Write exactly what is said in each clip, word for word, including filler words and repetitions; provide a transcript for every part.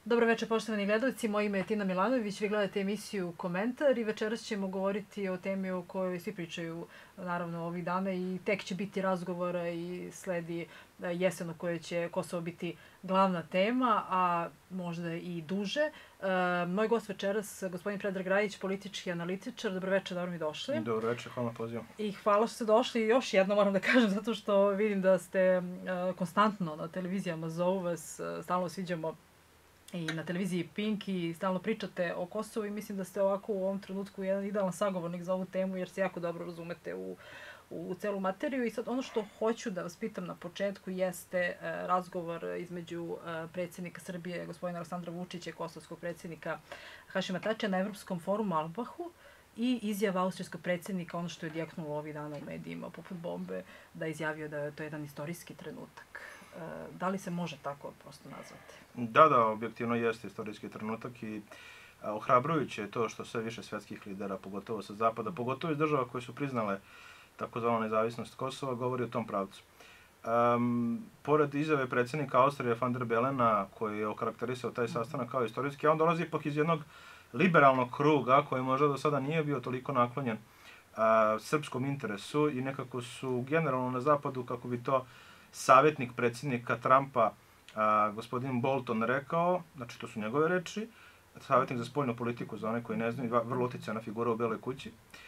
Dobro večer, poštovani gledalci. Moje ime je Tina Milanović. Vi gledate emisiju Komentar i večeras ćemo govoriti o temi o kojoj svi pričaju naravno ovih dana i tek će biti razgovora i sledi jesen u kojoj će Kosovo biti glavna tema, a možda i duže. Moj gost večeras, gospodin Predrag Rajić, politički analitičar. Dobro večer, dobro mi došli. Dobro večer, hvala na pozivu. I hvala što ste došli. Još jedno moram da kažem, zato što vidim da ste konstantno na televizijama, zovu vas, stalno sviđamo i na televiziji Pink i stalno pričate o Kosovu i mislim da ste ovako u ovom trenutku jedan idealan sagovornik za ovu temu jer se jako dobro razumete u, u celu materiju. I sad ono što hoću da vas pitam na početku jeste e, razgovor između e, predsjednika Srbije, gospodina Aleksandra Vučića i kosovskog predsjednika Hašima Tačija na Evropskom forumu Albahu i izjava austrijskog predsjednika, ono što je odjeknulo ovih dana u medijima poput bombe, da je izjavio da je to jedan istorijski trenutak. Da li se može tako prosto nazvati? Da, da, objektivno jeste istorijski trenutak i ohrabrujuće je to što sve više svjetskih lidera, pogotovo sa zapada, pogotovo iz država koje su priznale takozvanu nezavisnost Kosova, govori o tom pravcu. Um, pored izjave predsjednika Austrije van der Belena, koji je okarakterisao taj sastanak kao istorijski, on dolazi ipak iz jednog liberalnog kruga koji možda do sada nije bio toliko naklonjen uh, srpskom interesu i nekako su generalno na zapadu, kako bi to savjetnik predsjednika Trumpa, a, gospodin Bolton, rekao, znači to su njegove reči, savjetnik za spoljnu politiku, za one koji ne znaju, vrlo uticajna figura u Beloj kući,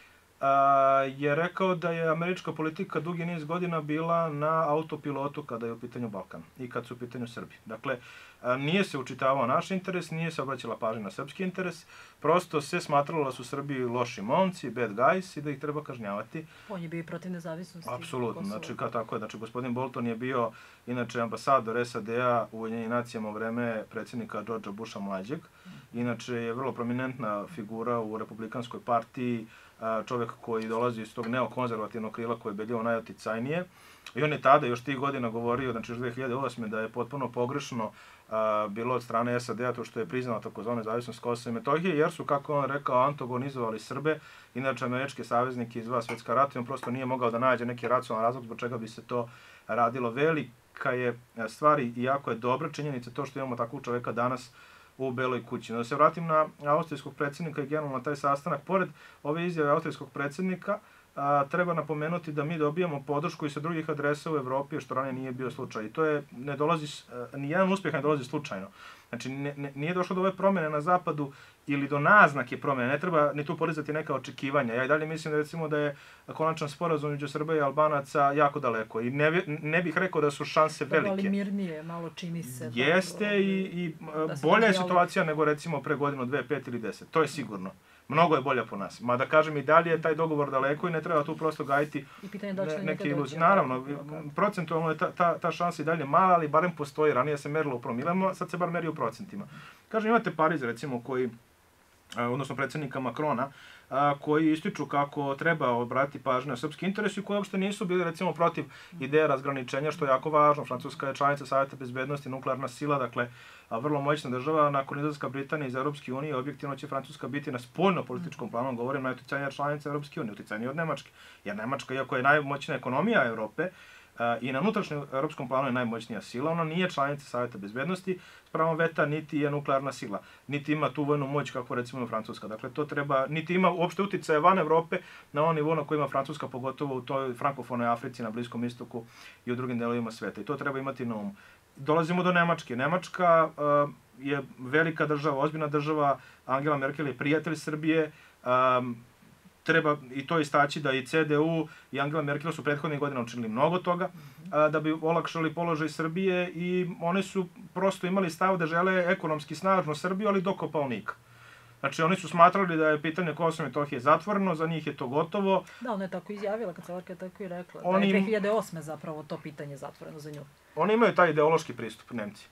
a, je rekao da je američka politika dugi niz godina bila na autopilotu kada je u pitanju Balkan i kad su u pitanju Srbi. Dakle, a, nije se učitavao naš interes, nije se obraćala pažnja na srpski interes, prosto se smatralo da su Srbi loši momci, bad guys i da ih treba kažnjavati. On je bio i protiv nezavisnosti. Apsolutno, znači kao tako je. Znači, gospodin Bolton je bio inače ambasador S A D-a u Ujedinjenim nacijama u vreme predsjednika Georgea Busha mlađeg. Inače je vrlo prominentna figura u Republikanskoj partiji, čovjek koji dolazi iz tog neokonzervativnog krila koje je bilo najoticajnije. I on je tada još tih godina govorio, znači još dve hiljade osme, da je potpuno pogrešno a, bilo od strane S A D-a to što je priznala takozvanu nezavisnost Kosova i Metohije, jer su, kako on rekao, antagonizovali Srbe, inače američke saveznike iz dva svjetska rata, i on prosto nije mogao da nađe neki racionalan razlog zbog čega bi se to radilo. Velika je stvar i jako je dobra činjenica to što imamo takvog čovjeka danas u Beloj kući. No, da se vratim na austrijskog predsjednika i generalno na taj sastanak. Pored ove izjave austrijskog predsjednika, a, treba napomenuti da mi dobijamo podršku i sa drugih adresa u Evropi, što ranije nije bio slučaj. I to je, ne dolazi, nijedan uspjeh ne dolazi slučajno. Znači, ne, ne, nije došlo do ove promjene na zapadu ili do naznake promjene. Ne treba ni tu podizati neka očekivanja. Ja i dalje mislim da, recimo, da je konačan sporazum među Srba i Albanaca jako daleko. I ne, ne bih rekao da su šanse velike. Ali mirnije, malo čini se. Jeste dobro, i, i bolja je situacija nego recimo pre godinu, dve, pet ili deset. To je sigurno. Mnogo je bolja po nas. Mada kažem i dalje je taj dogovor daleko i ne treba tu prosto gajiti ne, neke iluzije. Naravno, procentualno je ta, ta, ta šansa i dalje mala, ali barem postoji. Ranije se merilo u promilama, sad se bar meri u procentima. Kažem, imate Pariz, recimo, koji, odnosno predsjednika Macrona, koji ističu kako treba obratiti pažnju na srpski interes i koji uopšte nisu bili, recimo, protiv ideje razgraničenja, što je jako važno. Francuska je članica Savjeta bezbednosti, nuklearna sila, dakle, vrlo moćna država. Nakon izlaska Britanije iz Europske unije, objektivno će Francuska biti na spoljno-političkom planu, govorim, najuticajnija članica Europske unije, uticajnija od Nemačke. Jer Nemačka, iako je najmoćnija ekonomija Europe, i na unutrašnjem europskom planu je najmoćnija sila, ona nije članica Savjeta bezbednosti, s pravom veta niti je nuklearna sila, niti ima tu vojnu moć kako recimo Francuska. Dakle, to treba, niti ima uopšte uticaje van Evrope na on nivo na koji ima Francuska, pogotovo u toj frankofonoj Africi, na Bliskom istoku i u drugim delovima sveta. I to treba imati na umu. Dolazimo do Nemačke. Nemačka uh, je velika država, ozbiljna država, Angela Merkel je prijatelj Srbije, um, treba i to istaći da i C D U i Angela Merkel su prethodnih godina učinili mnogo toga a, da bi olakšali položaj Srbije i one su prosto imali stav da žele ekonomski snažnu Srbiju, ali do Kopaonika. Znači, oni su smatrali da je pitanje Kosova i Metohije zatvoreno, za njih je to gotovo. Da, ona je tako izjavila, kancelarka je tako i rekla. Oni, da je dve hiljade osme zapravo to pitanje zatvoreno za nju. Oni imaju taj ideološki pristup, Nemci.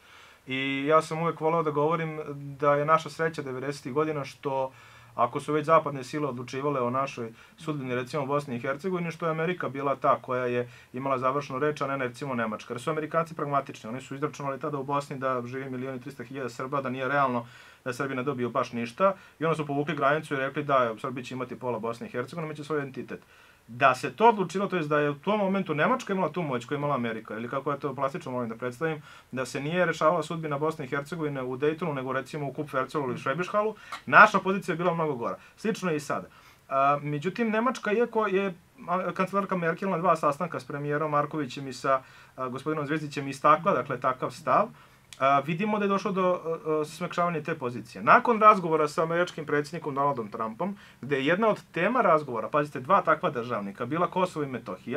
I ja sam uvek voleo da govorim da je naša sreća devedesetih godina što ako su već zapadne sile odlučivale o našoj sudbini, recimo u Bosni i Hercegovini, što je Amerika bila ta koja je imala završnu reč, a ne recimo Nemačka. Jer su Amerikanci pragmatični. Oni su izračunali tada u Bosni da živi milijon i trista hiljada Srba, da nije realno da Srbi ne dobiju baš ništa. I onda su povukli granicu i rekli da Srbi će imati pola Bosne i Hercegovine, mi će svoj identitet. Da se to odlučilo, to je da je u tom momentu Nemačka imala tu moć koju je imala Amerika, ili kako ja to plastično molim da predstavim, da se nije rešavala sudbina Bosne i Hercegovine u Daytonu, nego recimo u Kupfercelu ili Švebišhalu, naša pozicija je bila mnogo gora. Slično je i sada. A, međutim, Nemačka, iako je kancelarka Merkel na dva sastanka s premijerom Markovićem i sa a, gospodinom Zvezdićem istakla, dakle, takav stav, a, vidimo da je došlo do a, smekšavanja te pozicije. Nakon razgovora sa američkim predsjednikom Donaldom Trumpom, gde je jedna od tema razgovora, pazite, dva takva državnika, bila Kosovo i Metohija,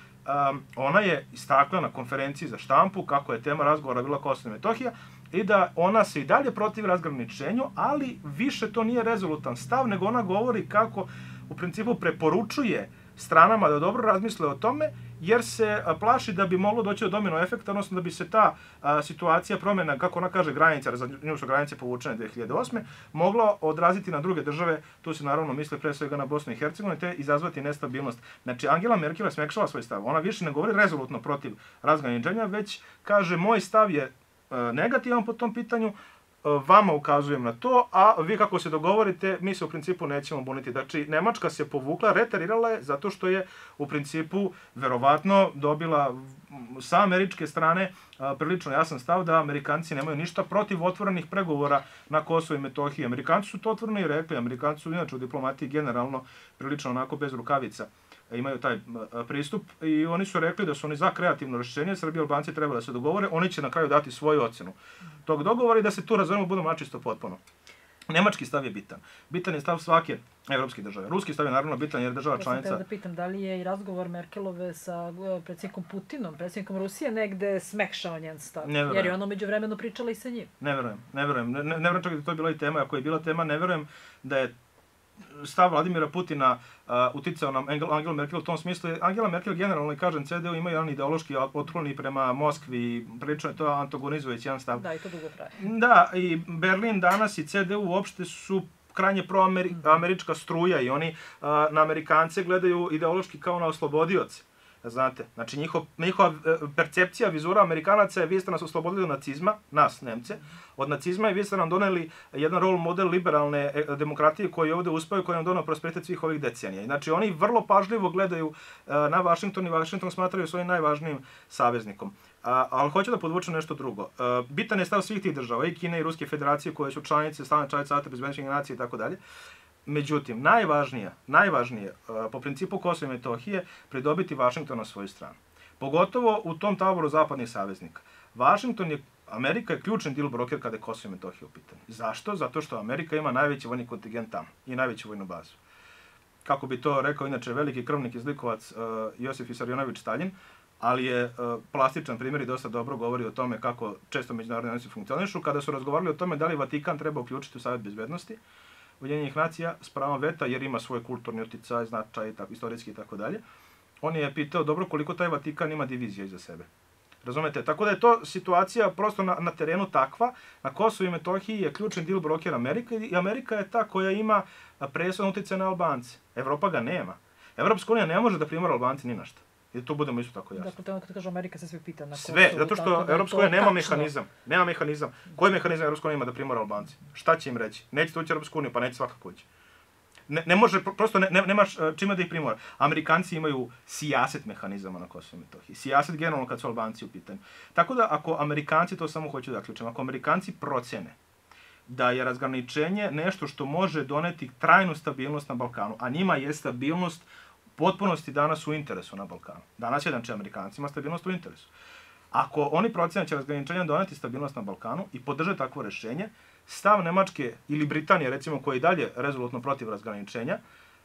a, ona je istakla na konferenciji za štampu kako je tema razgovora bila Kosovo i Metohija, i da ona se i dalje protiv razgraničenju, ali više to nije rezolutan stav, nego ona govori kako u principu preporučuje stranama da dobro razmisle o tome, jer se plaši da bi moglo doći do domino efekta, odnosno da bi se ta a, situacija promjena, kako ona kaže, granica, za nju su granice povučene dve hiljade osme, mogla odraziti na druge države, tu se naravno misle pre svega na Bosnu i Hercegovinu, te izazvati nestabilnost. Znači, Angela Merkel je smekšala svoj stav. Ona više ne govori rezolutno protiv razgraničenja, već kaže, moj stav je negativan po tom pitanju, vama ukazujem na to, a vi kako se dogovorite, mi se u principu nećemo buniti. Znači, Nemačka se povukla, reterirala je, zato što je u principu verovatno dobila sa američke strane prilično jasan stav da Amerikanci nemaju ništa protiv otvorenih pregovora na Kosovo i Metohiji. Amerikanci su to otvoreno i rekli, Amerikanci su inače u diplomatiji generalno prilično onako bez rukavica imaju taj pristup i oni su rekli da su oni za kreativno rješenje, Srbi i Albanci treba da se dogovore, oni će na kraju dati svoju ocjenu tog dogovora i da se tu razumemo budemo načisto potpuno. Nemački stav je bitan. Bitan je stav svake evropske države. Ruski stav je naravno bitan jer država članica... Ja sam da pitam, da li je i razgovor Merkelove sa predsjednikom Putinom, predsjednikom Rusije, negde smekšao njen stav? Ne verujem. Jer je ono međuvremeno pričala i sa njim. Ne verujem, ne verujem. Ne, ne verujem čak da to je bila i tema. Ako je bila tema, ne verujem da je stav Vladimira Putina uh, uticao na Angela Merkel u tom smislu. Angela Merkel generalno, i kažem, C D U ima jedan ideološki otkloni prema Moskvi, prilično je to antagonizujući jedan stav. Da, i to dugo traje. Da, i Berlin danas i C D U uopšte su krajnje proamerička struja i oni uh, na Amerikance gledaju ideološki kao na oslobodioce. Znate, znači njihov, njihova percepcija, vizura Amerikanaca je vi ste nas oslobodili od nacizma, nas, Nemce, od nacizma i vi ste nam doneli jedan role model liberalne demokratije koji je ovdje uspeo i koji nam donao prosperitet svih ovih decenija. Znači oni vrlo pažljivo gledaju na Vašington i Vašington smatraju svojim najvažnijim saveznikom. A, ali hoću da podvučem nešto drugo. A, bitan je stav svih tih država, i Kine i Ruske federacije koje su članice, stalne članice Saveta bezbednosnih nacija i tako dalje. Međutim, najvažnije, najvažnije po principu Kosova i Metohije pridobiti Vašington na svoju stranu. Pogotovo u tom taboru zapadnih saveznika. Vašington je, Amerika je ključni deal broker kada je Kosovo i Metohija u pitanju. Zašto? Zato što Amerika ima najveći vojni kontingent tamo i najveću vojnu bazu. Kako bi to rekao inače veliki krvnik i zlikovac uh, Josif Isarionović Stalin, ali je uh, plastičan primjer i dosta dobro govori o tome kako često međunarodni odnosi funkcionišu. Kada su razgovarali o tome da li Vatikan treba uključiti u Savet bezbednosti Ujedinjenih nacija s pravom veta, jer ima svoj kulturni uticaj, značaj, tako, istorijski i tako dalje. On je pitao, dobro, koliko taj Vatikan ima divizija iza sebe. Razumete? Tako da je to situacija prosto na, na terenu takva. Na Kosovu i Metohiji je ključni deal broker Amerika i Amerika je ta koja ima presudan uticaj na Albance. Evropa ga nema. Evropska unija ne može da primora Albance ni na šta. I to budemo isto tako jasno. Dakle, to kada kažu Amerika se sve pita na Kosovu. Sve, zato što Evropska unija nema mehanizam. Nema mehanizam. Koji mehanizam Evropska unija ima da primora Albanci? Šta će im reći? Nećete ući u Evropsku uniju, pa neće svakako ući. Ne, ne može, prosto ne, ne, nemaš čime da ih primora. Amerikanci imaju sijaset mehanizama na Kosovu i Metohiji. Sijaset generalno kad su Albanci u pitanju. Tako da ako Amerikanci, to samo hoću da zaključim, ako Amerikanci procene da je razgraničenje nešto što može doneti trajnu stabilnost na Balkanu, a njima je stabilnost potpunosti danas u interesu na Balkanu. Danas je, znači, Amerikancima stabilnost u interesu. Ako oni procene će razgraničenje doneti stabilnost na Balkanu i podrže takvo rješenje, stav Nemačke ili Britanije, recimo, koji je dalje rezolutno protiv razgraničenja,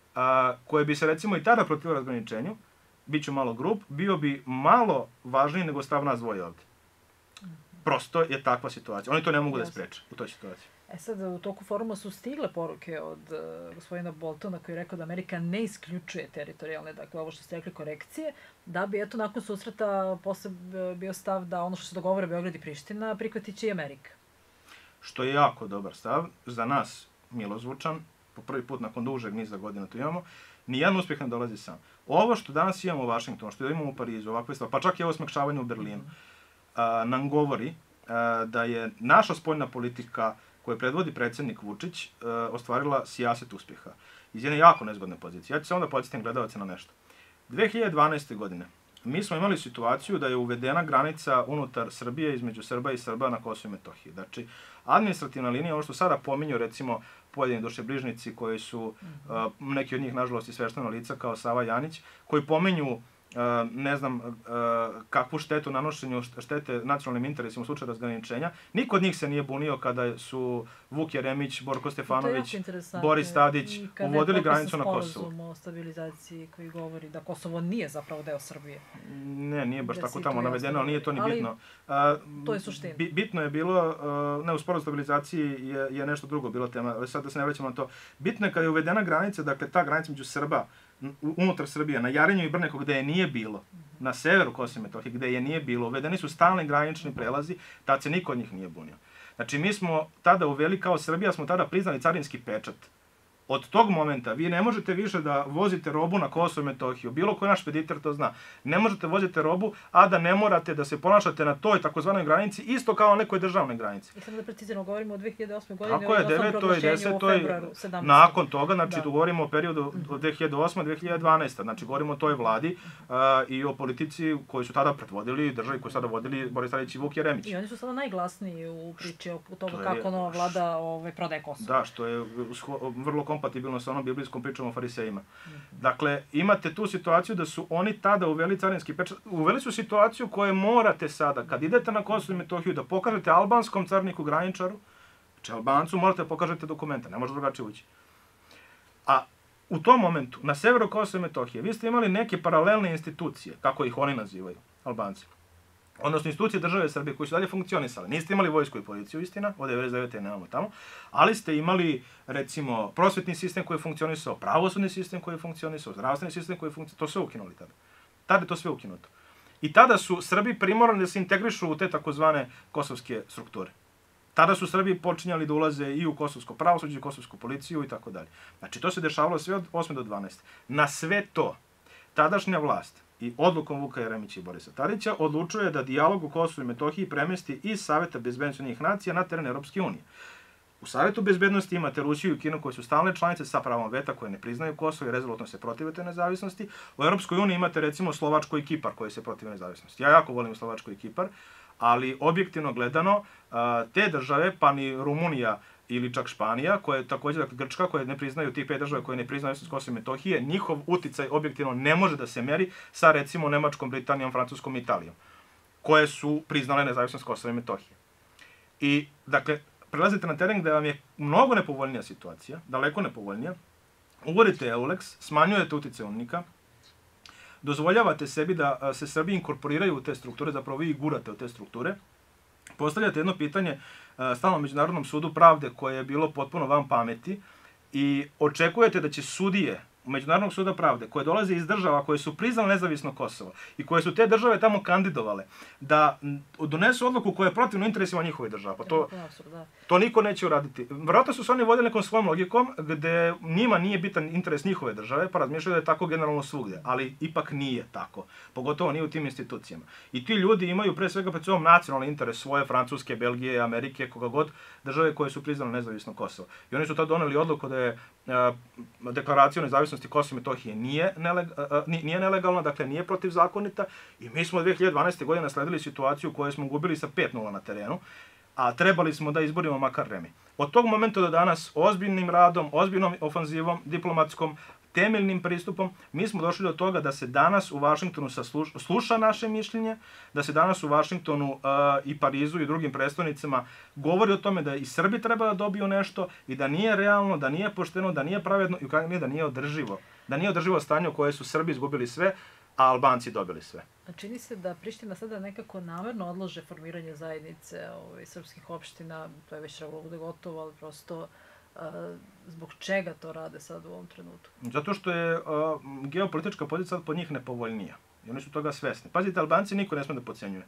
a, koje bi se, recimo, i tada protiv razgraničenju, bit ću malo grub, bio bi malo važniji nego stav nas dvoje ovdje. Prosto je takva situacija. Oni to ne mogu da spreče u toj situaciji. E sad, u toku foruma su stigle poruke od uh, gospodina Boltona koji je rekao da Amerika ne isključuje teritorijalne, dakle ovo što ste rekli, korekcije, da bi eto nakon susreta posle bio stav da ono što se dogovore Beograd i Priština prihvatit će i Amerika. Što je jako dobar stav, za nas milozvučan, po prvi put nakon dužeg niza godina to imamo, nijedan uspjeh ne dolazi sam. Ovo što danas imamo u Vašingtonu, što imamo u Parizu, ovakve stvari, pa čak i ovo smekšavanje u Berlinu, a, nam govori a, da je naša spoljna politika koju predvodi predsjednik Vučić, a, ostvarila sijaset uspjeha. Iz jedne jako nezgodne pozicije. Ja ću samo da podsjetim gledalce na nešto. dve hiljade dvanaeste. godine mi smo imali situaciju da je uvedena granica unutar Srbije između Srba i Srba na Kosovu i Metohiji. Znači, administrativna linija, ono što sada pominju, recimo, pojedini dušebrižnici koji su, uh, neki od njih, nažalost, i sveštena lica, kao Sava Janić, koji pominju Uh, ne znam uh, kakvu štetu nanošenju štete nacionalnim interesima u slučaju razgraničenja. Niko od njih se nije bunio kada su Vuk Jeremić, Borko Stefanović, Boris Tadić uvodili granicu na Kosovu. I kada je o stabilizaciji koji govori da Kosovo nije zapravo deo Srbije. Ne, nije baš tako tamo navedeno, ali nije to ni bitno. Uh, to je suština. Bitno je bilo, uh, ne, u sporazumu o stabilizaciji je, je nešto drugo bilo tema, ali sad da se ne vraćamo na to. Bitno je kada je uvedena granica, dakle ta granica među Srba unutar Srbije, na Jarinju i Brneku gde je nije bilo, na severu Kosova i Metohije gde je nije bilo, uvedeni su stalni granični prelazi, tad se niko od njih nije bunio. Znači mi smo tada uveli, kao Srbija smo tada priznali carinski pečat. Od tog momenta vi ne možete više da vozite robu na Kosovo i Metohiju, bilo koji naš špediter to zna. Ne možete voziti robu, a da ne morate da se ponašate na toj takozvanoj granici, isto kao na nekoj državnoj granici. I samo da precizirano govorimo o dve hiljade osme. godine, tako je, devetoj, desetoj. Nakon toga, znači tu govorimo o periodu od dve hiljade osme. do dve hiljade dvanaeste. Znači govorimo o toj vladi uh, i o politici koji su tada predvodili, državi koji su tada vodili Boris Tadić i Vuk Jeremić. I oni su sada najglasniji u priči o toga kako nova vlada ove, prodaje Kosovo. Da, što je vrlo kompatibilno sa onom biblijskom pričom o farisejima. Dakle, imate tu situaciju da su oni tada uveli carinski pečat. Uveli su situaciju koju morate sada, kad idete na Kosovo i Metohiju, da pokažete albanskom carniku graničaru, znači Albancu morate da pokažete dokumente, ne može drugačije ući. A u tom momentu, na severu Kosova i Metohije, vi ste imali neke paralelne institucije, kako ih oni nazivaju, Albanci. Odnosno institucije države Srbije koji su dalje funkcionisale. Niste imali vojsku i policiju, istina, od devedeset devete. nemamo tamo, ali ste imali, recimo, prosvetni sistem koji je funkcionisao, pravosudni sistem koji je funkcionisao, zdravstveni sistem koji je funkcionisao, to sve ukinuli tada. Tada je to sve ukinuto. I tada su Srbi primorani da se integrišu u te takozvane kosovske strukture. Tada su Srbi počinjali da ulaze i u kosovsko pravosuđe, kosovsku policiju i tako dalje. Znači, to se dešavalo sve od osme do dvanaeste. Na sve to, tadašnja vlast i odlukom Vuka Jeremića i Borisa Tadića odlučuje da dijalog u Kosovu i Metohiji premesti iz Saveta bezbednosti Ujedinjenih nacija na teren Europske unije. U Savetu bezbednosti imate Rusiju i Kinu koji su stalne članice sa pravom veta koje ne priznaju Kosovo i rezolutno se protive te nezavisnosti. U Europskoj uniji imate recimo Slovačko i Kipar koji se protive nezavisnosti. Ja jako volim Slovačko i Kipar, ali objektivno gledano te države, pa ni Rumunija ili čak Španija, koje također, dakle Grčka, koje ne priznaju, tih pet država koje ne priznaju nezavisnost Kosova i Metohije, njihov uticaj objektivno ne može da se meri sa recimo Nemačkom, Britanijom, Francuskom i Italijom, koje su priznale nezavisnost Kosova i Metohije. I, dakle, prelazite na teren gde vam je mnogo nepovoljnija situacija, daleko nepovoljnija, uvodite EULEX, smanjujete uticaj UNMIK-a, dozvoljavate sebi da se Srbi inkorporiraju u te strukture, zapravo vi ih gurate u te strukture, postavljate jedno pitanje stalnom Međunarodnom sudu pravde koje je bilo potpuno van pameti i očekujete da će sudije Međunarodnog suda pravde, koje dolaze iz država koje su priznale nezavisno Kosovo i koje su te države tamo kandidovale, da donesu odluku koja je protivno interesima njihove države. Pa to, to niko neće uraditi. Vjerojatno su se oni vodili nekom svojom logikom, gde njima nije bitan interes njihove države, pa razmišljaju da je tako generalno svugdje, ali ipak nije tako. Pogotovo nije u tim institucijama. I ti ljudi imaju pre svega pred sobom nacionalni interes svoje, Francuske, Belgije, Amerike, koga god, države koje su priznale nezavisno Kosovo. I oni su tad doneli odluku da je uh, deklaracija o nezavisnosti Kosova i Metohije nije, neleg, uh, nije nelegalna, dakle nije protivzakonita i mi smo dve hiljade dvanaeste. godine nasledili situaciju u kojoj smo gubili sa pet nula na terenu, a trebali smo da izborimo makar Remi. Od tog momenta do danas, ozbiljnim radom, ozbiljnom ofanzivom, diplomatskom, temeljnim pristupom, mi smo došli do toga da se danas u Vašingtonu sluša naše mišljenje, da se danas u Vašingtonu uh, i Parizu i drugim prestonicama govori o tome da i Srbi treba da dobiju nešto i da nije realno, da nije pošteno, da nije pravedno i u krajnjoj liniji da nije održivo. Da nije održivo stanje u koje su Srbi izgubili sve, a Albanci dobili sve. Čini se da Priština sada nekako namerno odlaže formiranje zajednice ovaj, srpskih opština, to je već trebalo bude gotovo, ali prosto a, zbog čega to rade sad u ovom trenutku? Zato što je a, geopolitička pozicija po njih nepovoljnija i oni su toga svesni. Pazite, Albanci niko ne sme da podcenjuje.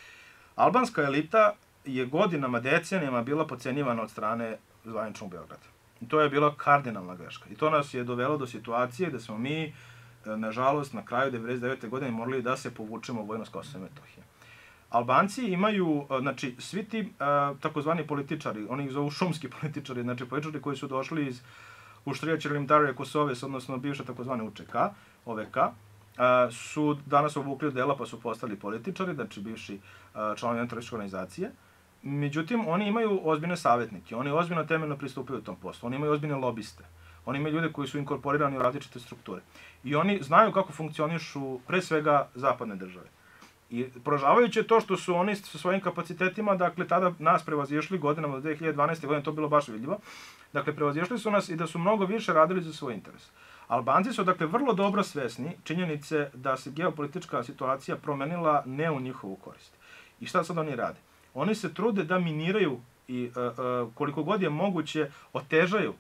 Albanska elita je godinama, decenijama bila podcenjivana od strane zvaničnog Beograda. I to je bila kardinalna greška. I to nas je dovelo do situacije da smo mi, nažalost, na kraju devedeset devete. godine morali da se povučemo vojno s Kosova i Metohije. Albanci imaju, znači, svi ti takozvani političari, oni ih zovu šumski političari, znači političari koji su došli iz Uštrija Ćerlimtarije Kosovės, odnosno bivše takozvane U Č K, O V K, su danas obukli dela pa su postali političari, znači bivši članovi terorističke organizacije. Međutim, oni imaju ozbiljne savjetnike, oni ozbiljno temeljno pristupaju tom poslu, oni imaju ozbiljne lobiste, oni imaju ljude koji su inkorporirani u različite strukture. I oni znaju kako funkcionišu pre svega zapadne države. I poražavajuće je to što su oni sa svojim kapacitetima, dakle, tada nas prevazišli godinama do dve hiljade dvanaeste. godine, to bilo baš vidljivo. Dakle, prevazišli su nas i da su mnogo više radili za svoj interes. Albanci su, dakle, vrlo dobro svesni činjenice da se geopolitička situacija promenila ne u njihovu korist. I šta sad oni rade? Oni se trude da miniraju i koliko god je moguće otežaju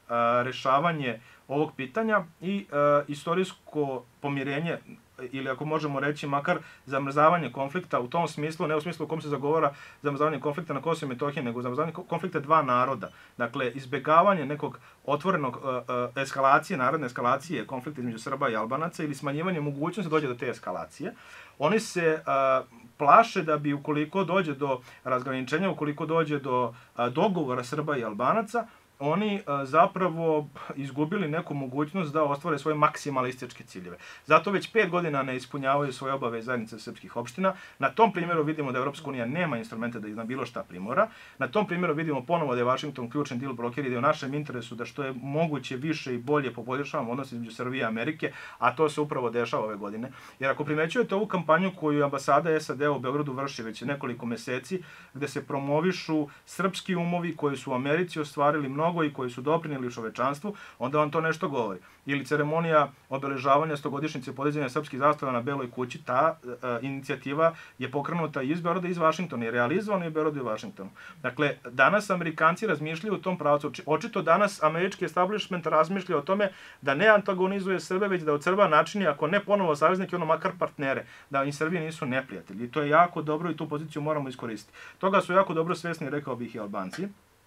rešavanje ovog pitanja i istorijsko pomirenje, ili ako možemo reći makar zamrzavanje konflikta u tom smislu, ne u smislu u kom se zagovara zamrzavanje konflikta na Kosovu i Metohiji, nego zamrzavanje konflikta dva naroda. Dakle, izbegavanje nekog otvorenog eskalacije, narodne eskalacije konflikta između Srba i Albanaca ili smanjivanje mogućnosti da dođe do te eskalacije. Oni se plaše da bi ukoliko dođe do razgraničenja, ukoliko dođe do dogovora Srba i Albanaca, oni zapravo izgubili neku mogućnost da ostvare svoje maksimalističke ciljeve. Zato već pet godina ne ispunjavaju svoje obave zajednice srpskih opština. Na tom primjeru vidimo da Evropska unija nema instrumente da ih na bilo šta primora. Na tom primjeru vidimo ponovo da je Vašington ključni deal broker i da je u našem interesu da što je moguće više i bolje poboljšavamo odnos između Srbije i Amerike, a to se upravo dešava ove godine. Jer ako primećujete ovu kampanju koju ambasada S A D u Beogradu vrši već nekoliko meseci, gde se promovišu srpski umovi koji su u Americi ostvarili mnogo i koji su doprinijeli čovečanstvu, onda vam to nešto govori. Ili ceremonija obeležavanja stogodišnjice podizanja srpskih zastava na Beloj kući, ta e, inicijativa je pokrenuta iz Beograda i iz Vašingtona i realizovana i u Beogradu i Vašingtonu. Dakle, danas Amerikanci razmišljaju u tom pravcu. Očito danas američki establishment razmišlja o tome da ne antagonizuje Srbe, već da od Srba načini, ako ne ponovo saveznike, ono makar partnere, da i Srbije nisu neprijatelji. I to je jako dobro i tu poziciju moramo iskoristiti. Toga su jako dobro svesni, rekao bih, i Albanci.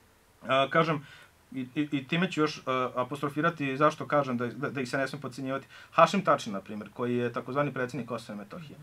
A, kažem, I, i, i time ću još uh, apostrofirati zašto kažem da, da, da ih se ne smije podcenjivati. Hašim Tači, na primjer, koji je takozvani predsjednik Kosova i Metohije,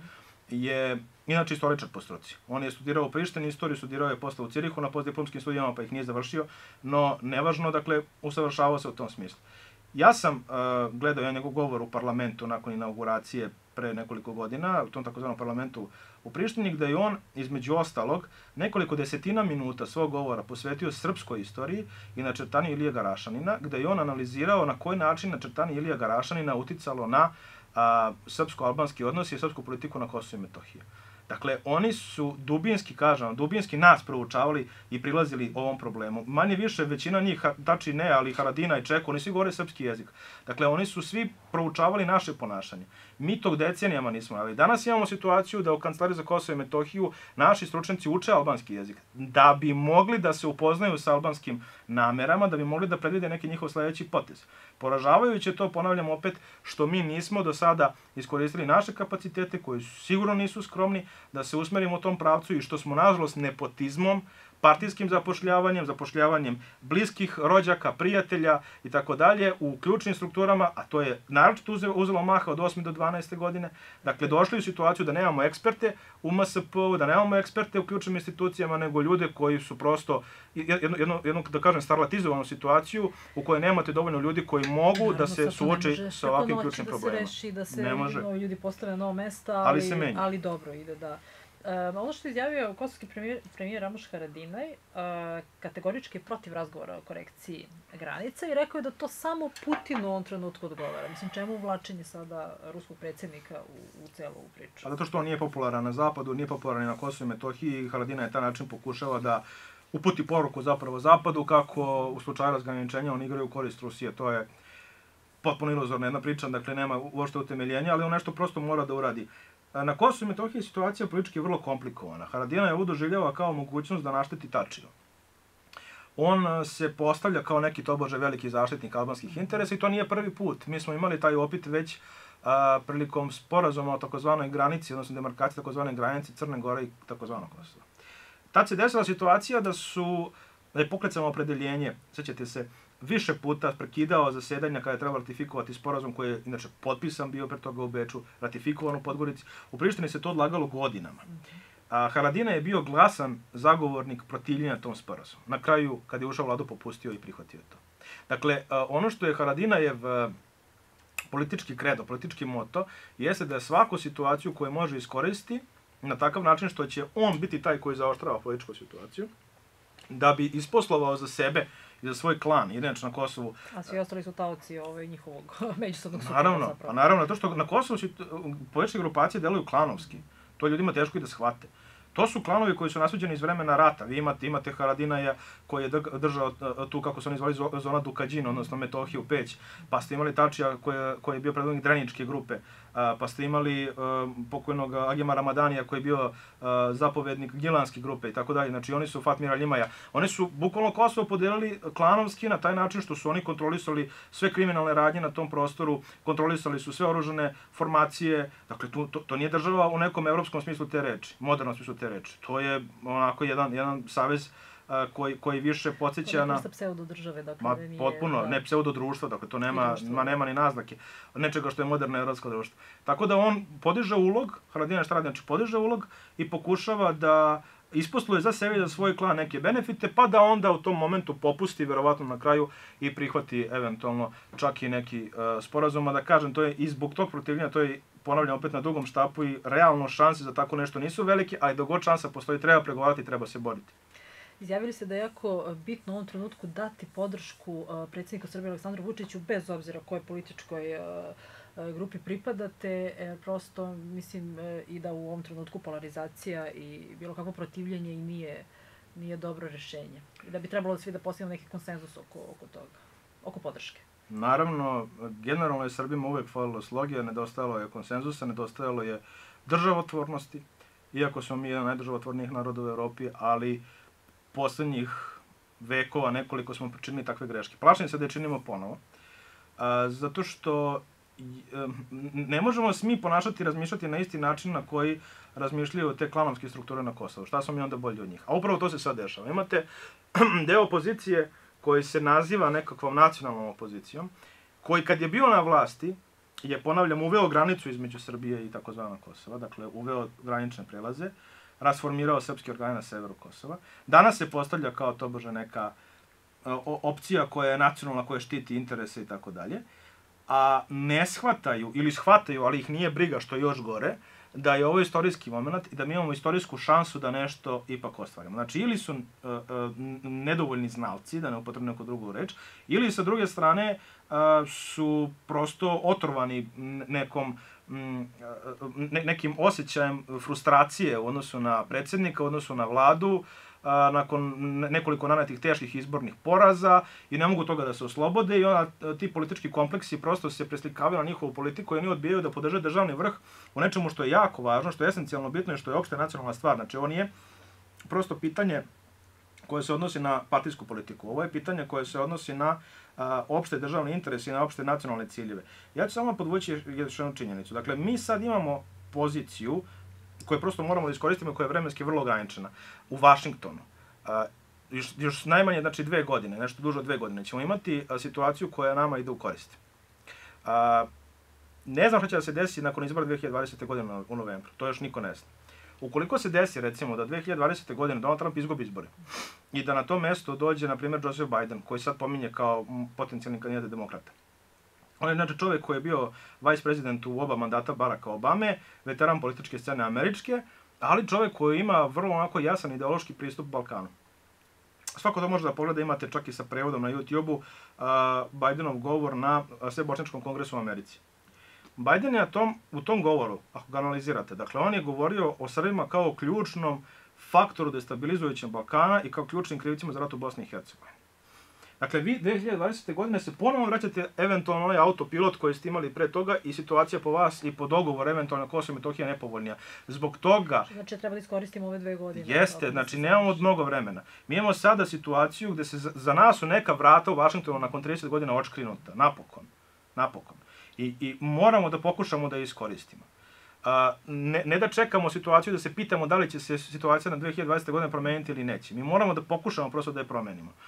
je inače istoričar po struci. On je studirao u Prištini, istoriju studirao je posle u Cirihu na postdiplomskim studijama, pa ih nije završio, no nevažno, dakle, usavršavao se u tom smislu. Ja sam uh, gledao ja njegov govor u parlamentu nakon inauguracije pre nekoliko godina, u tom takozvanom parlamentu u Prištini, gde je on, između ostalog, nekoliko desetina minuta svog govora posvetio srpskoj istoriji i načrtanju Ilije Garašanina, gde je on analizirao na koji način načrtanje Ilija Garašanina uticalo na a, srpsko-albanski odnos i srpsku politiku na Kosovu i Metohiji. Dakle, oni su dubinski, kažem, dubinski nas proučavali i prilazili ovom problemu. Manje više, većina njih, Tači ne, ali Haradina i Čeko, oni svi govore srpski jezik. Dakle, oni su svi proučavali naše ponašanje. Mi tog decenijama nismo radili. Danas imamo situaciju da u Kancelariji za Kosovo i Metohiju naši stručnjaci uče albanski jezik. Da bi mogli da se upoznaju sa albanskim namerama, da bi mogli da predvide neki njihov sledeći potez. Poražavajuće to, ponavljam opet, što mi nismo do sada iskoristili naše kapacitete, koji sigurno nisu skromni, da se usmerimo u tom pravcu i što smo, nažalost, nepotizmom, partijskim zapošljavanjem, zapošljavanjem bliskih rođaka, prijatelja i tako dalje u ključnim strukturama, a to je naročito uzelo maha od osme do dvanaeste godine. Dakle, došli u situaciju da nemamo eksperte u M S P-u, da nemamo eksperte u ključnim institucijama, nego ljude koji su prosto jednu, jednu, jednu da kažem, starlatizovanu situaciju u kojoj nemate dovoljno ljudi koji mogu naravno, da se suoče sa ovakvim ključnim problemima. Da se reši, da se novi ljudi postave na novo mesta, ali, ali, ali dobro ide da... Um, ono što je izjavio kosovski premijer, premijer Ramuš Haradinaj, uh, kategorički je protiv razgovora o korekciji granica i rekao je da to samo Putinu u ovom trenutku odgovara. Mislim, čemu uvlačenje sada ruskog predsjednika u, u celu ovu priču? A zato što on nije popularan na Zapadu, nije popularan na Kosovu i Metohiji i Haradinaj je taj način pokušava da uputi poruku zapravo Zapadu kako u slučaju razgraničenja on igraju u korist Rusije. To je potpuno iluzorna jedna priča, dakle nema uopšte utemeljenja, ali on nešto prosto mora da uradi. Na Kosovu i Metohiji situacija politički je vrlo komplikovana. Haradinaj je ovo doživljava kao mogućnost da našteti Tačiju. On se postavlja kao neki tobože veliki zaštitnik albanskih interesa i to nije prvi put. Mi smo imali taj opit već a, prilikom sporazuma o takozvanoj granici, odnosno demarkaciji takozvane granice Crne Gore i takozvanog Kosova. Tad se desila situacija da su, da je pokretano opredeljenje, sećate se, više puta prekidao zasedanja kada je trebalo ratifikovati sporazum koji je inače potpisan bio pre toga u Beču, ratifikovan u Podgorici. U Prištini se to odlagalo godinama. A Haradinaj je bio glasan zagovornik protivljenja tom sporazumu. Na kraju, kad je ušao u vladu, popustio i prihvatio to. Dakle, ono što je Haradinajev politički kredo, politički moto, jeste da svaku situaciju koju može iskoristiti na takav način što će on biti taj koji zaoštrava političku situaciju, da bi isposlovao za sebe i za svoj klan, inače na Kosovu. A svi ostali su taoci ovaj, njihovog međusobnog sukoba Naravno, zapravo. pa naravno, to što na Kosovu političke grupacije deluju klanovski. To ljudima teško i da shvate. To su klanovi koji su naslijeđeni iz vremena rata. Vi imate, imate Haradinaja koji je držao tu, kako se oni zvali, zona Dukađin, odnosno Metohiju, Peć. Pa ste imali Tačija koji, koji je bio predvodnik Dreničke grupe. Pa ste imali uh, pokojnog Agema Ramadanija koji je bio uh, zapovednik Gilanske grupe i tako dalje. Znači oni su Fatmira Ljimaja. Oni su bukvalno Kosovo podelili klanovski na taj način što su oni kontrolisali sve kriminalne radnje na tom prostoru, kontrolisali su sve oružane formacije. Dakle, tu, to, to nije država u nekom evropskom smislu te reči, modernom smislu te reči. To je onako jedan, jedan savez Koji, koji više podsjeća na... To je pseudo države, dakle, ma, nije... potpuno, da. ne pseudo društva, dakle, to nema, ma, nema ni naznake nečega što je moderno evropsko društvo. Tako da on podiže ulog, Haradinaj šta radi, znači podiže ulog i pokušava da isposluje za sebe i za svoj klan neke benefite, pa da onda u tom momentu popusti, verovatno na kraju, i prihvati eventualno čak i neki uh, sporazum. A da kažem, to je i zbog tog protivljenja, to je, ponavljam opet na dugom štapu, i realno šanse za tako nešto nisu velike, ali dok god šansa postoji, treba pregovarati, treba se boriti. Izjavili ste da je jako bitno u ovom trenutku dati podršku uh, predsjednika Srbije Aleksandru Vučiću, bez obzira kojoj političkoj uh, grupi pripadate, e, prosto mislim e, i da u ovom trenutku polarizacija i bilo kakvo protivljenje i nije, nije dobro rješenje. I da bi trebalo svi da postignemo neki konsenzus oko, oko toga, oko podrške. Naravno, generalno je Srbima uvek falilo sloge, nedostajalo je konsenzusa, nedostajalo je državotvornosti, iako smo mi jedan najdržavotvornijih naroda u Evropi, ali poslednjih vekova nekoliko smo pričinili takve greške. Plašim se da je činimo ponovo, a, zato što ne možemo smi ponašati i razmišljati na isti način na koji razmišljaju te klanovske strukture na Kosovu. Šta smo mi onda bolji od njih? A upravo to se sad dešava. Imate deo opozicije koji se naziva nekakvom nacionalnom opozicijom, koji kad je bio na vlasti je, ponavljam, uveo granicu između Srbije i takozvana Kosova, dakle uveo granične prelaze, rasformirao srpski organe na severu Kosova. Danas se postavlja kao tobože neka opcija koja je nacionalna, koja štiti interese i tako dalje, a ne shvataju, ili shvataju, ali ih nije briga, što je još gore, da je ovo istorijski moment i da mi imamo istorijsku šansu da nešto ipak ostvarimo. Znači, ili su uh, uh, nedovoljni znalci, da ne upotrebim neku drugu reč, ili sa druge strane uh, su prosto otrovani nekom, um, ne, nekim osjećajem frustracije u odnosu na predsjednika, u odnosu na vladu, a, nakon nekoliko nanetih teških izbornih poraza i ne mogu toga da se oslobode i onda ti politički kompleksi prosto se preslikavaju na njihovu politiku i oni odbijaju da podrže državni vrh u nečemu što je jako važno, što je esencijalno bitno i što je opšte nacionalna stvar. Znači, ovo nije prosto pitanje koje se odnosi na partijsku politiku. Ovo je pitanje koje se odnosi na a, opšte državne interese i na opšte nacionalne ciljeve. Ja ću samo podvući još jednu činjenicu. Dakle, mi sad imamo poziciju koje prosto moramo da iskoristimo i koja je vremenski vrlo ograničena. U Vašingtonu, a, još, još najmanje, znači dve godine, nešto duže od dve godine, ćemo imati a, situaciju koja nama ide u korist. A, ne znam šta će da se desi nakon izbora dve hiljade dvadesete. godine u novembru, to još niko ne zna. Ukoliko se desi, recimo, da dve hiljade dvadesete. godine Donald Trump izgubi izbore i da na to mesto dođe, na primjer, Joseph Biden, koji sad pominje kao potencijalni kandidat demokrata. On je, znači, čovjek koji je bio vice president u oba mandata Baracka Obame, veteran političke scene američke, ali čovjek koji ima vrlo onako jasan ideološki pristup Balkanu. Svako to može da pogleda, imate čak i sa prevodom na YouTube-u uh, Bidenov govor na Svebošnjačkom kongresu u Americi. Biden je tom, u tom govoru, ako ga analizirate, dakle, on je govorio o Srbima kao ključnom faktoru destabilizujućem Balkana i kao ključnim krivicima za rat u Bosni i Hercegovini. Dakle, vi dve hiljade dvadesete. godine se ponovno vraćate eventualno onaj autopilot koji ste imali pre toga i situacija po vas i po dogovoru eventualno Kosovo i Metohija nepovoljnija. Zbog toga... Znači, treba da iskoristimo ove dve godine. Jeste, znači, nemamo od mnogo vremena. Mi imamo sada situaciju gde se za, za nas su neka vrata u Vašingtonu nakon trideset godina očkrinuta. Napokon. Napokon. I, i moramo da pokušamo da je iskoristimo. A, ne, ne da čekamo situaciju da se pitamo da li će se situacija na dve hiljade dvadesete. godine promeniti ili neće. Mi moramo da pokušamo prosto da je promenimo.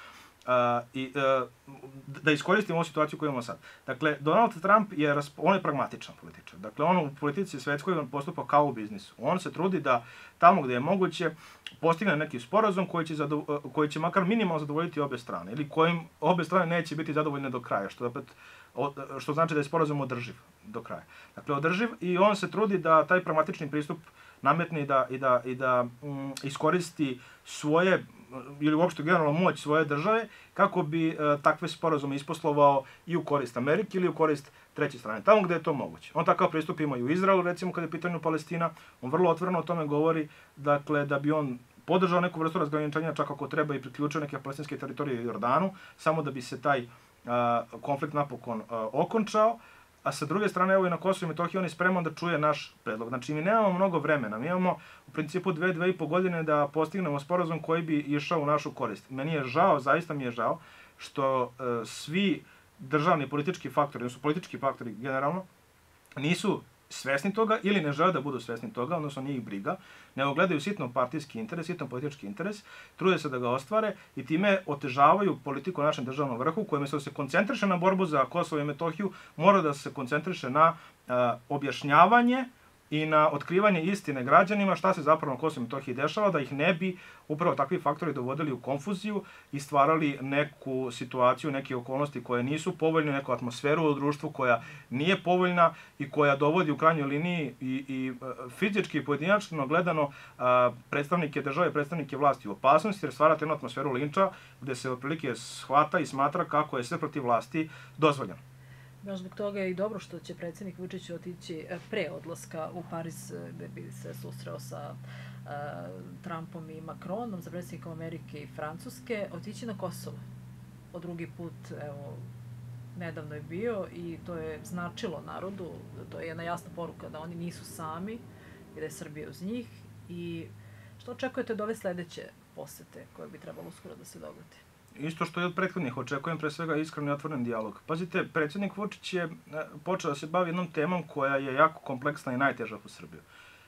Uh, i, uh, da iskoristimo ovu situaciju koju imamo sad. Dakle, Donald Trump je, on je pragmatičan političar. Dakle, on u politici svetskoj on postupa kao u biznisu. On se trudi da tamo gde je moguće postigne neki sporazum koji će, zadov, koji će makar minimalno zadovoljiti obe strane ili kojim obe strane neće biti zadovoljne do kraja, što, opet, što znači da je sporazum održiv do kraja. Dakle, održiv i on se trudi da taj pragmatični pristup nametne i da, i da, i da mm, iskoristi svoje ili uopšte generalno moć svoje države kako bi e, takve sporazume isposlovao i u korist Amerike ili u korist treće strane, tamo gde je to moguće. On takav pristup ima i u Izraelu, recimo kada je pitanju Palestina, on vrlo otvoreno o tome govori, dakle da bi on podržao neku vrstu razgraničenja, čak ako treba i priključio neke palestinske teritorije u Jordanu, samo da bi se taj a, konflikt napokon a, okončao. A sa druge strane, evo i na Kosovu i Metohiji, on je spreman da čuje naš predlog. Znači, mi nemamo mnogo vremena. Mi imamo u principu dve, dve i po godine da postignemo sporazum koji bi išao u našu korist. Meni je žao, zaista mi je žao, što e, svi državni politički faktori, odnosno politički faktori generalno, nisu svesni toga ili ne žele da budu svesni toga, odnosno nije ih briga, nego gledaju sitno partijski interes, sitno politički interes, trude se da ga ostvare i time otežavaju politiku na našem državnom vrhu, koja umjesto da se koncentriše na borbu za Kosovo i Metohiju, mora da se koncentriše na a, objašnjavanje i na otkrivanje istine građanima šta se zapravo na Kosovu i Metohiji dešava, da ih ne bi upravo takvi faktori dovodili u konfuziju i stvarali neku situaciju, neke okolnosti koje nisu povoljne, neku atmosferu u društvu koja nije povoljna i koja dovodi u krajnjoj liniji i, i fizički i pojedinačno gledano a, predstavnike države, predstavnike vlasti u opasnosti, jer stvarate jednu atmosferu linča gde se otprilike shvata i smatra kako je sve protiv vlasti dozvoljeno. Baš zbog toga je i dobro što će predsjednik Vučić otići pre odlaska u Pariz, gde bi se susreo sa uh, Trumpom i Macronom, za predsjednikom Amerike i Francuske, otići na Kosovo. Po drugi put, evo, nedavno je bio i to je značilo narodu, to je jedna jasna poruka da oni nisu sami i da je Srbija uz njih. I što očekujete od ove sledeće posete koje bi trebalo uskoro da se dogodi? Isto što i od prethodnih, očekujem pre svega iskreno i otvoren dijalog. Pazite, predsjednik Vučić je počeo da se bavi jednom temom koja je jako kompleksna i najteža po Srbiju.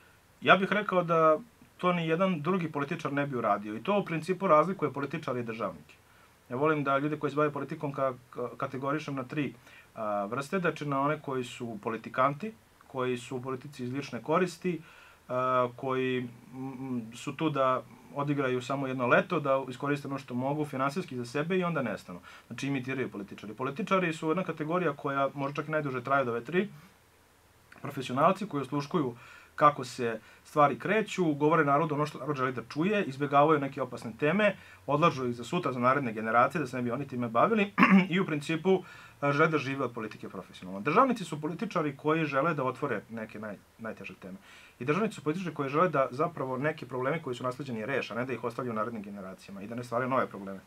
Ja bih rekao da to ni jedan drugi političar ne bi uradio i to u principu razlikuje političare i državnike. Ja volim da ljude koji se bave politikom ka, ka, kategorišem na tri a, vrste, znači na one koji su politikanti, koji su u politici iz lične koristi, a, koji m, su tu da odigraju samo jedno leto, da iskoriste ono što mogu finansijski za sebe i onda nestanu. Znači imitiraju političari. Političari su jedna kategorija koja možda čak i najduže traje od ove tri. Profesionalci koji osluškuju kako se stvari kreću, govore narodu ono što narod želi da čuje, izbjegavaju neke opasne teme, odlažu ih za sutra, za naredne generacije, da se ne bi oni time bavili i u principu žele da žive od politike profesionalno. Državnici su političari koji žele da otvore neke naj, najteže teme. I državnici su političari koji žele da zapravo neke probleme koji su nasleđeni reše, a ne da ih ostavljaju narednim generacijama i da ne stvaraju nove probleme.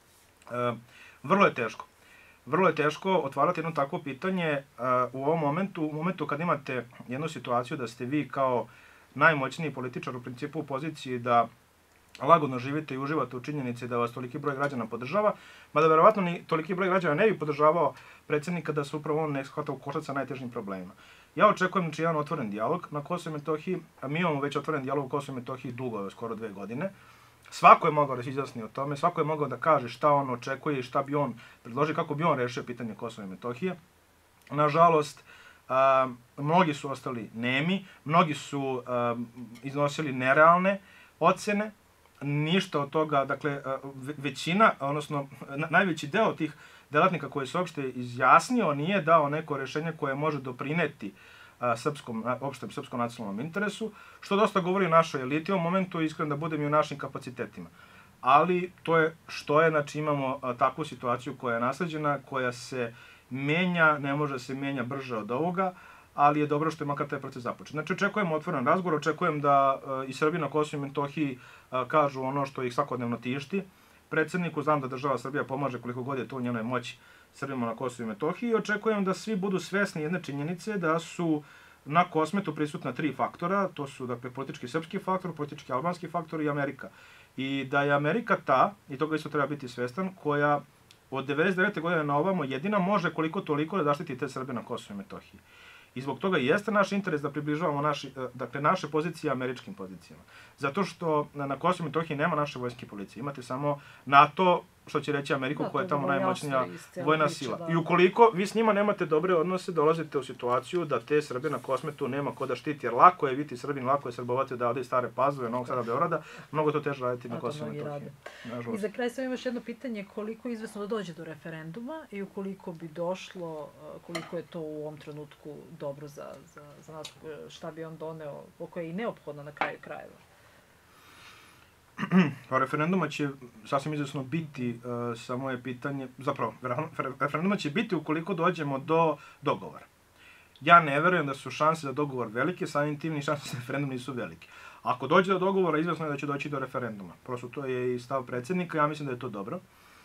E, vrlo je teško. Vrlo je teško otvarati jedno takvo pitanje uh, u ovom momentu, u momentu kad imate jednu situaciju da ste vi kao najmoćniji političar u principu u poziciji da lagodno živite i uživate u činjenici da vas toliki broj građana podržava, mada verovatno ni toliki broj građana ne bi podržavao predsjednika da se upravo on ne shvata u koštac sa najtežim problemima. Ja očekujem znači jedan otvoren dijalog na Kosovu i Metohiji, a mi imamo već otvoren dijalog u Kosovu i Metohiji dugo, skoro dve godine. Svako je mogao da se izjasni o tome, svako je mogao da kaže šta on očekuje i šta bi on predložio, kako bi on rešio pitanje Kosova i Metohije. Nažalost, a, mnogi su ostali nemi, mnogi su a, iznosili nerealne ocene, ništa od toga, dakle, većina, odnosno najveći deo tih delatnika koji se uopšte izjasnio nije dao neko rešenje koje može doprineti srpskom, opštem srpskom nacionalnom interesu, što dosta govori o našoj eliti u momentu, iskreno da budem i u našim kapacitetima. Ali to je što je, znači imamo takvu situaciju koja je nasleđena, koja se menja, ne može se menja brže od ovoga, ali je dobro što je makar taj proces započet. Znači očekujem otvoren razgovor, očekujem da i Srbi na Kosovu i Metohiji kažu ono što ih svakodnevno tišti. Predsjedniku znam da država Srbija pomaže koliko god je to u njenoj moći Srbima na Kosovu i Metohiji i očekujem da svi budu svesni jedne činjenice da su na Kosmetu prisutna tri faktora, to su dakle politički srpski faktor, politički albanski faktor i Amerika. I da je Amerika ta, i toga isto treba biti svestan, koja od devedeset devete godine na ovamo jedina može koliko toliko da zaštiti te Srbe na Kosovu i Metohiji. I zbog toga jeste naš interes da približavamo naši, dakle, naše pozicije američkim pozicijama. Zato što na Kosovu i Metohiji nema naše vojske i policije. Imate samo NATO što će reći Ameriku, koja je tamo najmoćnija vojna sila. I ukoliko vi s njima nemate dobre odnose, dolazite u situaciju da te Srbe na Kosmetu nema ko da štiti, jer lako je biti Srbin, lako je srbovati da ode Stare Pazove, Novog Sada, Beograda, mnogo to teže raditi na Kosovu i Metohiji. I za kraj sam još jedno pitanje, koliko je izvesno da dođe do referenduma i ukoliko bi došlo, koliko je to u ovom trenutku dobro za, za, za nas, šta bi on doneo, koliko je i neophodno na kraju krajeva? Pa referenduma će sasvim izvesno biti, uh, samo je pitanje, zapravo, referenduma će biti ukoliko dođemo do dogovora. Ja ne verujem da su šanse za dogovor velike, samim tim ni šanse za referendum nisu velike. Ako dođe do dogovora, izvesno je da će doći do referenduma. Prosto to je i stav predsjednika, ja mislim da je to dobro.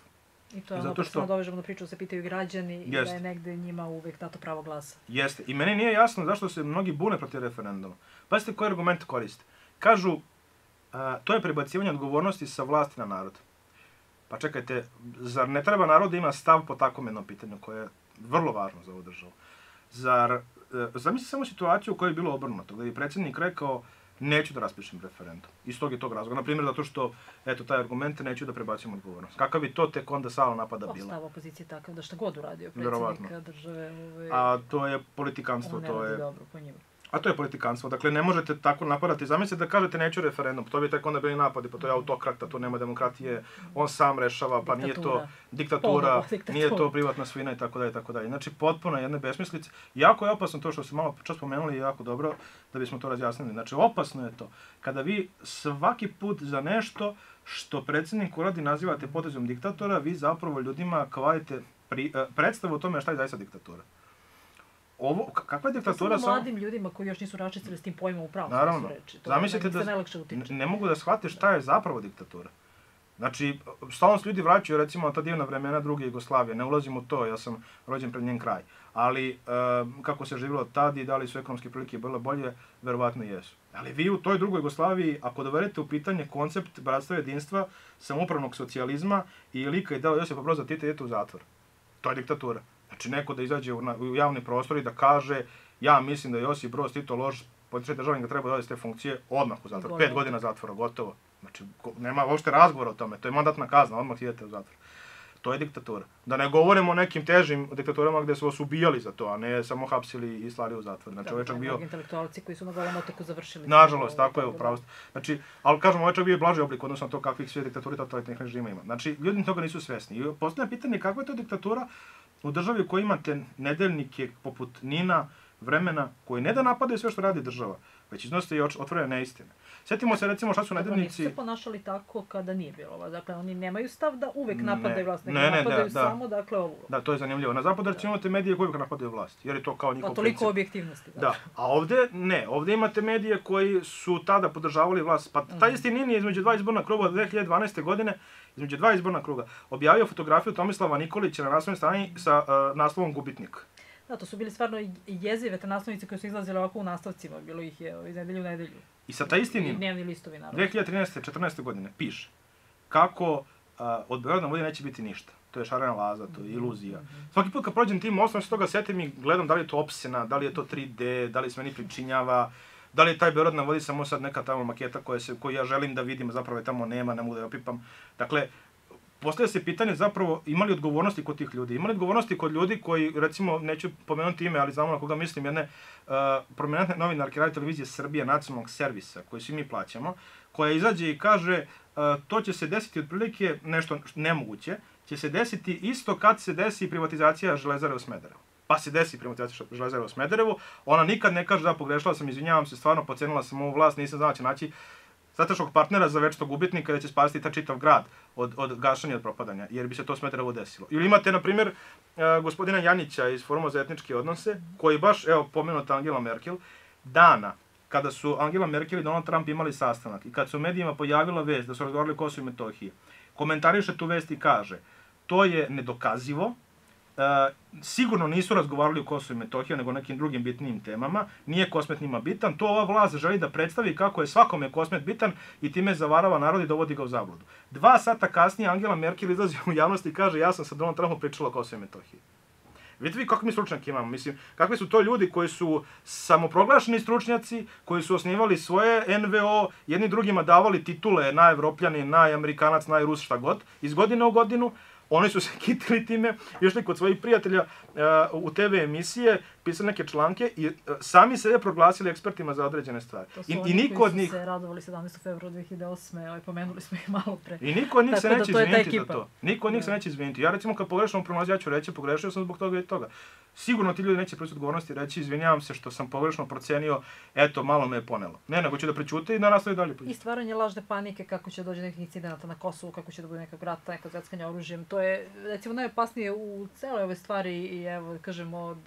I to je ono, kad se nadovežemo na priču, da se pitaju građani i da je negde njima uvek dato pravo glasa. Jeste. I meni nije jasno zašto se mnogi bune protiv referenduma. Pazite koji argument koriste. Kažu, a, to je prebacivanje odgovornosti sa vlasti na narod. Pa čekajte, zar ne treba narod da ima stav po takvom jednom pitanju koje je vrlo važno za ovu državu? Zar, e, zamisli samo situaciju u kojoj je bilo obrnuto, gdje je predsjednik rekao neću da raspišem referendum. Iz tog i tog razloga. Naprimjer, zato što, eto, taj argument, neću da prebacim odgovornost. Kakav bi to tek onda sala napada bila? Stav opozicije je takav da šta god uradio predsjednika države. Ove... A to je politikanstvo, to je... dobro po njima. A to je politikanstvo. Dakle, ne možete tako napadati. Zamislite da kažete neću referendum. To bi tek onda bili napadi, pa to je autokrata, to nema demokratije, on sam rešava, pa nije to diktatura, nije to privatna svina i tako dalje, tako dalje. Znači, potpuno jedne besmislice. Jako je opasno to što ste malo čas spomenuli i jako dobro da bismo to razjasnili. Znači, opasno je to kada vi svaki put za nešto što predsjednik uradi nazivate potezom diktatora, vi zapravo ljudima kvarite pri, predstavu o tome šta je zaista diktatura. Ovo, kakva je diktatura samo... mladim ljudima koji još nisu raščistili s tim pojmom u pravom Naravno. reči. To Zamislite da ne mogu da shvate šta je zapravo diktatura. Znači, stalno se ljudi vraćaju, recimo, na ta divna vremena druge Jugoslavije. Ne ulazim u to, ja sam rođen pred njen kraj. Ali, e, kako se živjelo tad i da li su ekonomske prilike bile bolje, verovatno jesu. Ali vi u toj drugoj Jugoslaviji, ako dovedete u pitanje koncept bratstva jedinstva, samoupravnog socijalizma i lika i dela Josipa Broza Tita, idete u zatvor. To je diktatura. Znači, neko da izađe u, na, u javni prostor i da kaže ja mislim da je Josip Broz Tito loš politički državnik da treba da ode te funkcije, odmah u zatvor. Pet godina zatvora, gotovo. Znači, nema uopšte razgovora o tome. To je mandatna kazna, odmah idete u zatvor. To je diktatura. Da ne govorimo o nekim težim diktaturama gdje su vas ubijali za to, a ne samo hapsili i slali u zatvor. Znači, ovaj čak bio... intelektualci koji su na Golom otoku završili. Nažalost, tako je, upravo. Znači, ali kažemo, ovaj čak bio blaži oblik, odnosno to kakvih sve diktaturi totalitarnih režima ima. Znači, ljudi toga nisu svesni. I postavljamo pitanje kakva je to diktatura u državi u kojoj imate nedeljnike poput Nina, Vremena, koji ne da napadaju sve što radi država, već iznose i otvorene neistine. Sjetimo se recimo šta su nedeljnici... Oni su se ponašali tako kada nije bilo. Dakle, oni nemaju stav da uvek napadaju vlast, nego ne, ne, napadaju da, samo, da. dakle, ovu. Da, to je zanimljivo. Na zapadu recimo imate medije koji uvek napadaju vlast, jer je to kao njihov princip. Pa toliko objektivnosti. Da. da, a ovdje ne. Ovdje imate medije koji su tada podržavali vlast. Pa taj isti Nin je između dva izborna kruga od dve hiljade dvanaeste. godine, između dva izborna kruga, objavio fotografiju Tomislava Nikolića na naslovnoj strani sa uh, naslovom Gubitnik. Da, to su bili stvarno jezive te naslovnice koje su izlazile ovako u nastavcima, bilo ih je iz nedelju u nedelju. I sa taj isti Nin, dnevni listovi, naravno. dve hiljade trinaeste. četrnaeste. godine piše kako uh, od Beograda na vodi neće biti ništa. To je šarena laza, to je iluzija. Mm-hmm. Svaki put kad prođem tim mostom, se toga setim i gledam da li je to opsena, da li je to tri D, da li se meni pričinjava, da li je taj Beograd na vodi samo sad neka tamo maketa koja se, koju ja želim da vidim, zapravo je tamo nema, ne mogu da je opipam. Dakle, postavlja se pitanje zapravo imali odgovornosti kod tih ljudi. Imali odgovornosti kod ljudi koji, recimo, neću pomenuti ime, ali znamo na koga mislim, jedne uh, prominentne novinarke Radio Televizije Srbije, nacionalnog servisa, koji svi mi plaćamo, koja izađe i kaže uh, to će se desiti otprilike nešto nemoguće, će se desiti isto kad se desi privatizacija Železare u Smederevu. Pa se desi privatizacija Železare u Smederevu, ona nikad ne kaže da pogrešila sam, izvinjavam se, stvarno pocenila sam ovu vlast, nisam znala će naći strateškog partnera za večitog gubitnika da će spasiti ta čitav grad od, od gašanja i od propadanja, jer bi se to Smederevo desilo. Ili imate, na primjer, uh, gospodina Janjića iz Foruma za etničke odnose, koji baš, evo, pomenuta Angela Merkel, dana kada su Angela Merkel i Donald Trump imali sastanak i kad su u medijima pojavila vest da su razgovarali o Kosovu i Metohiji, komentariše tu vest i kaže to je nedokazivo, Uh, sigurno nisu razgovarali o Kosovu i Metohiji, nego o nekim drugim bitnijim temama. Nije Kosmet njima bitan. To ova vlast želi da predstavi kako je svakome Kosmet bitan i time zavarava narod i dovodi ga u zabludu. Dva sata kasnije Angela Merkel izlazi u javnost i kaže ja sam sa Donald Trumpom pričala o Kosovu i Metohiji. Vidite vi kakvi mi stručnjaki imamo, mislim, kakvi su to ljudi koji su samoproglašeni stručnjaci, koji su osnivali svoje en ve o, jedni drugima davali titule najevropljanin, najamerikanac, najrus, šta god, iz godine u godinu. Oni su se kitili time, išli kod svojih prijatelja uh, u te ve emisije, pisali neke članke i uh, sami sebe proglasili ekspertima za određene stvari. To su I, oni i niko koji od njih... su se radovali sedamnaestog februara dve hiljade osme, ovaj, pomenuli smo ih malo pre. I niko od njih se neće da izviniti za to. Niko od njih se neće izviniti. Ja recimo kad pogrešam prognozu, ja ću reći pogrešio sam zbog toga i toga. Sigurno ti ljudi neće preuzeti odgovornosti i reći izvinjavam se što sam pogrešno procenio, eto malo me je ponelo. Ne, nego će da prećute i da nastavi dalje. I stvaranje lažne panike kako će dođe nekih incidenata na Kosovu, kako će da bude nekog rata, neka zveckanja oružjem. To je recimo najopasnije u celoj ove stvari i evo kažem od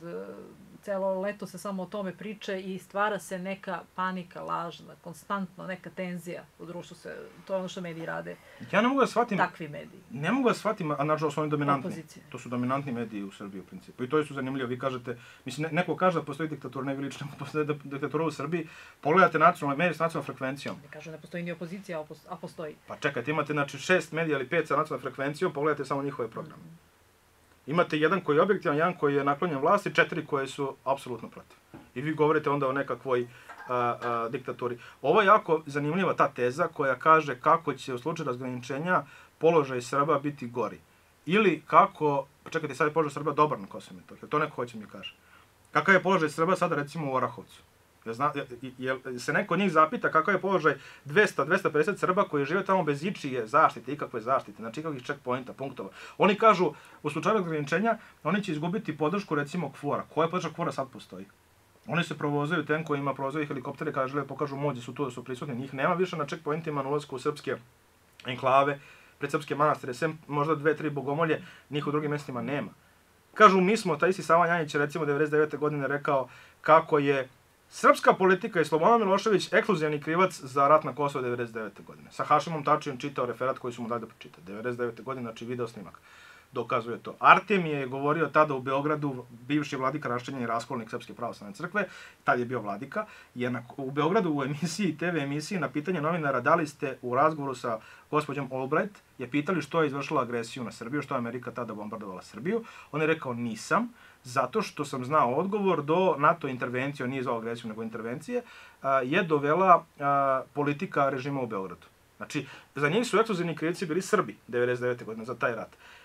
celo leto se samo o tome priče i stvara se neka panika lažna, konstantno neka tenzija u društvu se, to je ono što mediji rade. Ja ne mogu da shvatim. Takvi mediji. Ne mogu da shvatim, a nažalost su oni dominantni. Opozicija. To su dominantni mediji u Srbiji u principu. I to je su zanimljivo. Vi kažete, mislim, ne, neko kaže da postoji diktatura, ne vi lično postoji diktatura u Srbiji. Pogledajte nacionalne medije s nacionalnom frekvencijom. Ne kažu ne postoji ni opozicija, a postoji. Pa čekajte, imate znači šest medija ili pet sa nacionalnom frekvencijom, pogledajte samo njihove programe. Mm. Imate jedan koji je objektivan, jedan koji je naklonjen vlasti, četiri koje su apsolutno protiv. I vi govorite onda o nekakvoj a, a, diktaturi. Ovo je jako zanimljiva ta teza koja kaže kako će u slučaju razgraničenja položaj Srba biti gori. Ili kako, pa čekajte, sad je položaj Srba dobar na Kosovu i Metohiji, to neko hoće mi kaže. Kakav je položaj Srba sada recimo u Orahovcu? Jel, zna, jel se neko od njih zapita kakav je položaj dvesta do dvesta pedeset Srba koji žive tamo bez ičije zaštite, ikakve zaštite, znači ikakvih checkpointa, punktova. Oni kažu, u slučaju ograničenja, oni će izgubiti podršku recimo KFOR-a. Koja podrška KFOR-a sad postoji? Oni se provozaju tenkovima, provozaju helikoptere kada žele pokažu moć da su tu, da su prisutni. Njih nema više na checkpointima na ulazku u srpske enklave, pred srpske manastire, sem možda dve, tri bogomolje, njih u drugim mjestima nema. Kažu, mi smo, taj isti Sava Janjić recimo devedeset devete godine rekao kako je srpska politika i Slobodan Milošević ekskluzivni krivac za rat na Kosovo devedeset devete godine. Sa Hašimom Tačijem čitao referat koji su mu dali da pročita. devedeset devete godine, znači video snimak. Dokazuje to. Artemije je govorio tada u Beogradu, bivši vladika raščenjen i raskolnik Srpske pravoslavne crkve, tad je bio vladika, je na, u Beogradu u emisiji, te ve emisiji, na pitanje novinara da li ste u razgovoru sa gospođom Albright, je pitali što je izvršila agresiju na Srbiju, što je Amerika tada bombardovala Srbiju. On je rekao nisam, zato što sam znao odgovor do NATO intervencije, on nije zvao agresiju nego intervencije, je dovela politika režima u Beogradu. Znači, za njih su ekskluzivni krivci bili Srbi devedeset devete godine za taj rat.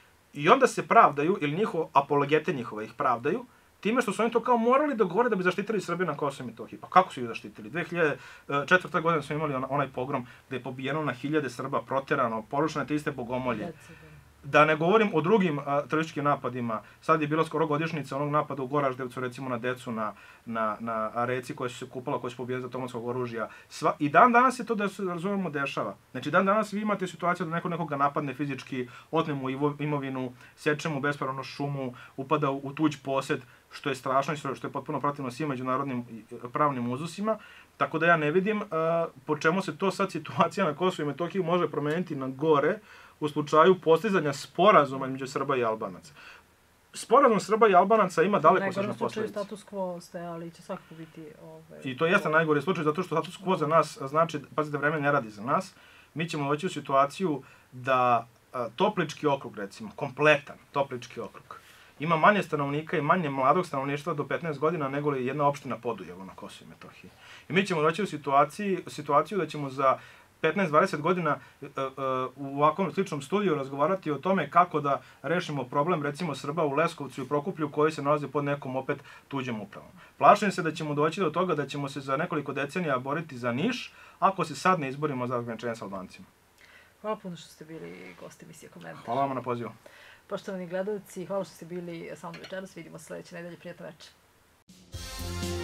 I onda se pravdaju, ili njihovo apologete njihove ih pravdaju, time što su oni to kao morali da govore da bi zaštitili Srbiju na Kosovu i Metohiji. Pa kako su ih zaštitili? dve hiljade četvrte. godine smo imali onaj pogrom gdje je pobijeno na hiljade Srba, proterano, porušene te iste bogomolje. Da ne govorim o drugim terorističkim napadima. Sad je bilo skoro godišnjica onog napada u Goraždevcu, recimo na decu, na, na, na reci koja su se kupala, koja su pobijeli za tomanskog oružja. Sva, I dan danas je to da se razumemo dešava. Znači dan danas vi imate situaciju da neko nekoga napadne fizički, otme mu imovinu, seče mu bespravno šumu, upada u, u tuđ posjed, što je strašno i što je potpuno protivno svim međunarodnim pravnim uzusima. Tako da ja ne vidim uh, po čemu se to sad situacija na Kosovu i Metohiji može promeniti na gore, u slučaju postizanja sporazuma između Srba i Albanaca. Sporazum Srba i Albanaca ima daleko sežne posljedice. U najgorem slučaju status quo ste, ali će svakako biti... Ovaj, I to jeste najgori slučaj, zato što status quo za nas znači, pazite, vreme ne radi za nas. Mi ćemo doći u situaciju da a, Toplički okrug, recimo, kompletan Toplički okrug, ima manje stanovnika i manje mladog stanovništva do petnaest godina nego li jedna opština Podujevo na Kosovu i Metohiji. I mi ćemo doći u situaciju, situaciju da ćemo za petnaest do dvadeset godina uh, uh, u ovakvom sličnom studiju razgovarati o tome kako da rešimo problem recimo Srba u Leskovcu i Prokuplju koji se nalaze pod nekom opet tuđem upravom. Plašim se da ćemo doći do toga da ćemo se za nekoliko decenija boriti za Niš ako se sad ne izborimo za razgraničenje s Albancima. Hvala puno što ste bili gosti emisije Komentar. Hvala vam na pozivu. Poštovani gledalci, hvala što ste bili sa mnom večeras. Vidimo se sledeće nedelje. Prijatno večer.